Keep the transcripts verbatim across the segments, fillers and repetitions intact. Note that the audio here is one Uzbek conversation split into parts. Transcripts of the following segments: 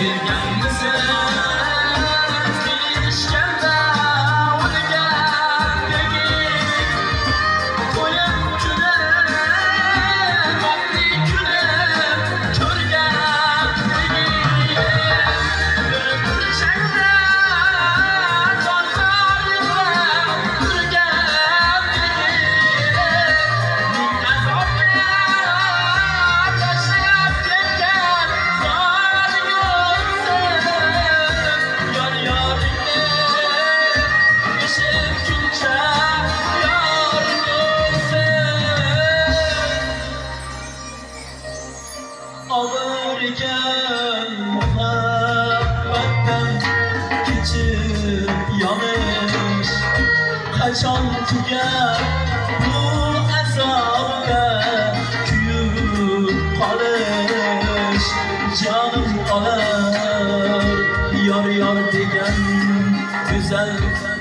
Ağırken muhabbetten geçip yanış kaçan tüger bu azabda kuyup kalış canım alır yar yar degen güzel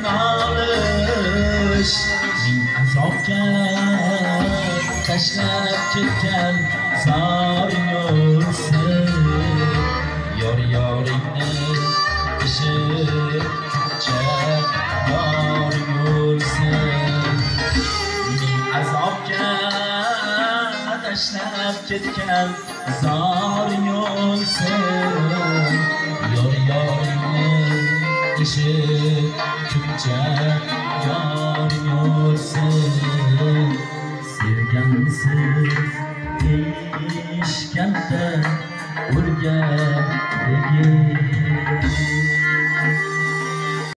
nalış min azobga tashlab ketgan zaring o'lsin yor yoringni ishibcha yoring o'lsin min azobga tashlab ketgan zaring o'lsin yor yoringni ishibcha yoring o'lsin sevgansiz deyishganda o'rgandegi